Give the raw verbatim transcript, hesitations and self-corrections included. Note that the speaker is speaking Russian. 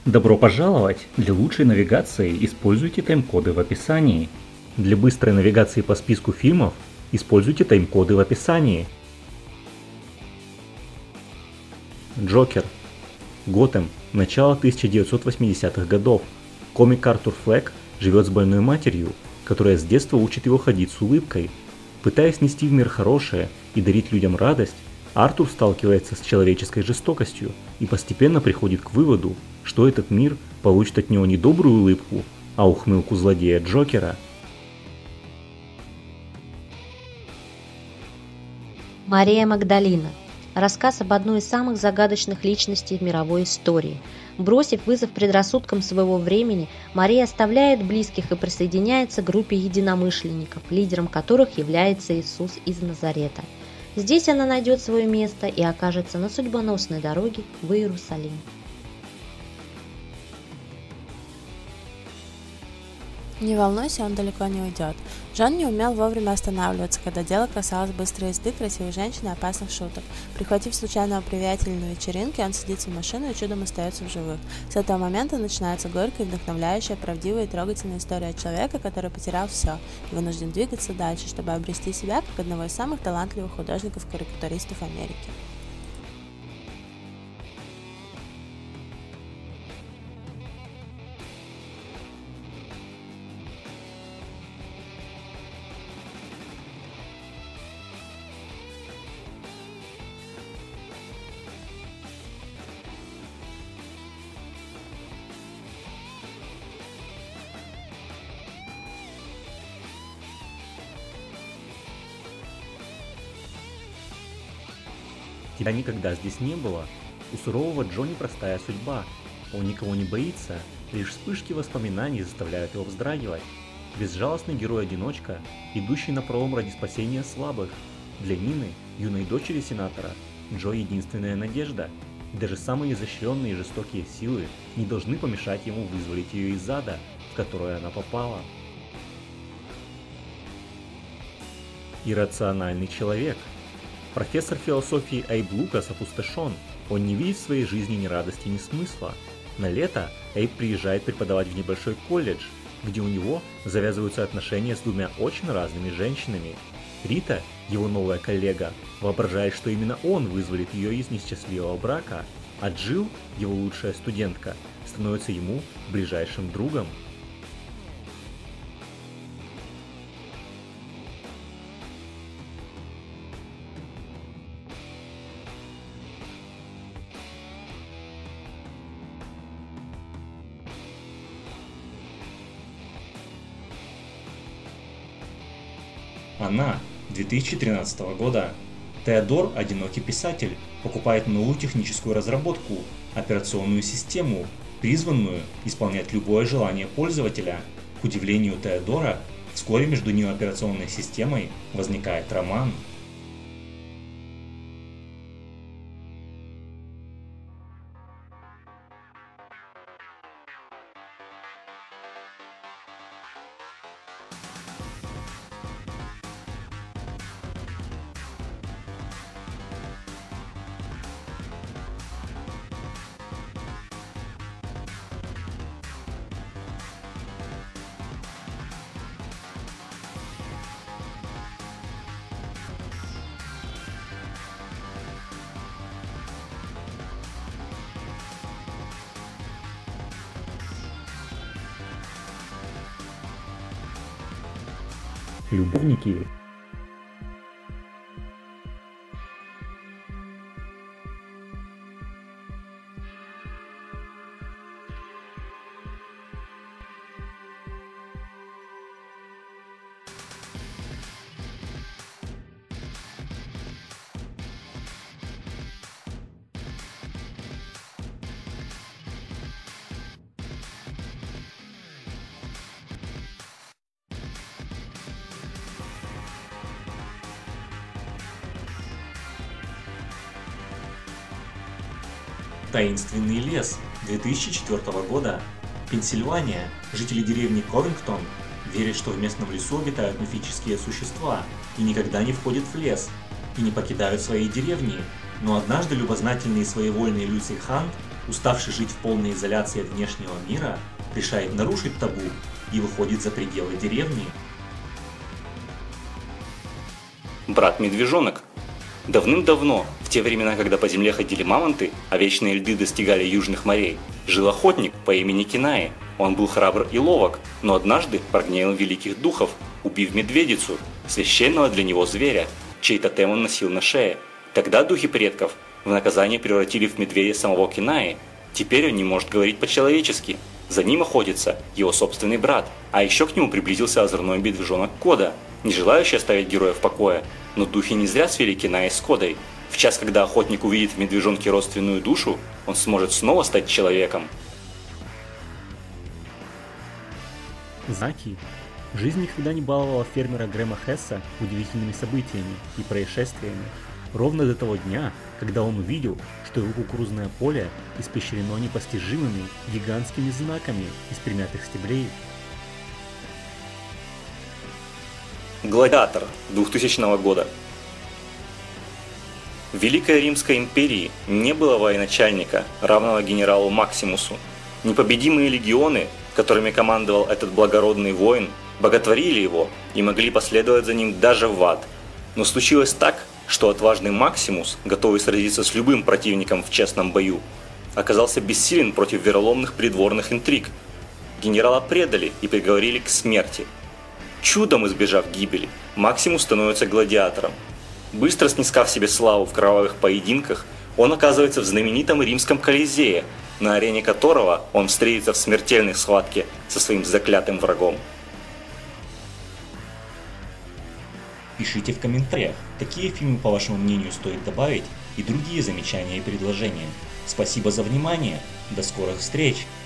Добро пожаловать! Для лучшей навигации используйте тайм-коды в описании. Для быстрой навигации по списку фильмов используйте тайм-коды в описании. Джокер. Готэм. Начало тысяча девятьсот восьмидесятых годов. Комик Артур Флек живет с больной матерью, которая с детства учит его ходить с улыбкой. Пытаясь нести в мир хорошее и дарить людям радость, Артур сталкивается с человеческой жестокостью и постепенно приходит к выводу, что этот мир получит от него не добрую улыбку, а ухмылку злодея Джокера. Мария Магдалина. Рассказ об одной из самых загадочных личностей в мировой истории. Бросив вызов предрассудкам своего времени, Мария оставляет близких и присоединяется к группе единомышленников, лидером которых является Иисус из Назарета. Здесь она найдет свое место и окажется на судьбоносной дороге в Иерусалим. Не волнуйся, он далеко не уйдет. Джон не умел вовремя останавливаться, когда дело касалось быстрой езды, красивой женщины и опасных шуток. Прихватив случайного приятеля на вечеринке, он садится в машину и чудом остается в живых. С этого момента начинается горькая, вдохновляющая, правдивая и трогательная история человека, который потерял все и вынужден двигаться дальше, чтобы обрести себя как одного из самых талантливых художников-карикатуристов Америки. Тебя никогда здесь не было. У сурового Джо непростая судьба. Он никого не боится, лишь вспышки воспоминаний заставляют его вздрагивать. Безжалостный герой-одиночка, идущий напролом ради спасения слабых. Для Нины, юной дочери сенатора, Джо единственная надежда. И даже самые изощренные и жестокие силы не должны помешать ему вызволить ее из ада, в который она попала. Иррациональный человек. Профессор философии Эйб Лукас опустошен, он не видит в своей жизни ни радости, ни смысла. На лето Эйб приезжает преподавать в небольшой колледж, где у него завязываются отношения с двумя очень разными женщинами. Рита, его новая коллега, воображает, что именно он вызволит ее из несчастливого брака, а Джилл, его лучшая студентка, становится ему ближайшим другом. Она две тысячи тринадцатого года. Теодор, одинокий писатель, покупает новую техническую разработку, операционную систему, призванную исполнять любое желание пользователя. К удивлению Теодора, вскоре между ним и операционной системой возникает роман. Любовники. Таинственный лес две тысячи четвёртого года. Пенсильвания. Жители деревни Ковингтон верят, что в местном лесу обитают мифические существа и никогда не входят в лес и не покидают свои деревни. Но однажды любознательный и своевольный Люси Хант уставший жить в полной изоляции от внешнего мира, решает нарушить табу и выходит за пределы деревни. Брат-медвежонок. Давным-давно, в те времена, когда по земле ходили мамонты, а вечные льды достигали южных морей, жил охотник по имени Кинаи. Он был храбр и ловок, но однажды прогневил великих духов, убив медведицу, священного для него зверя, чей тотем он носил на шее. Тогда духи предков в наказание превратили в медведя самого Кинаи. Теперь он не может говорить по-человечески. За ним охотится его собственный брат, а еще к нему приблизился озорной медвежонок Кода, не желающий оставить героя в покое. Но духи не зря свели Кинаи с Кодой. В час, когда охотник увидит в медвежонке родственную душу, он сможет снова стать человеком. Знаки. Жизнь никогда не баловала фермера Грэма Хесса удивительными событиями и происшествиями. Ровно до того дня, когда он увидел, что его кукурузное поле испещрено непостижимыми гигантскими знаками из примятых стеблей. Гладиатор двухтысячного года. В Великой Римской империи не было военачальника, равного генералу Максимусу. Непобедимые легионы, которыми командовал этот благородный воин, боготворили его и могли последовать за ним даже в ад. Но случилось так, что отважный Максимус, готовый сразиться с любым противником в честном бою, оказался бессилен против вероломных придворных интриг. Генерала предали и приговорили к смерти. Чудом избежав гибели, Максимус становится гладиатором. Быстро снискав себе славу в кровавых поединках, он оказывается в знаменитом римском Колизее, на арене которого он встретится в смертельной схватке со своим заклятым врагом. Пишите в комментариях, какие фильмы, по вашему мнению, стоит добавить, и другие замечания и предложения. Спасибо за внимание, до скорых встреч!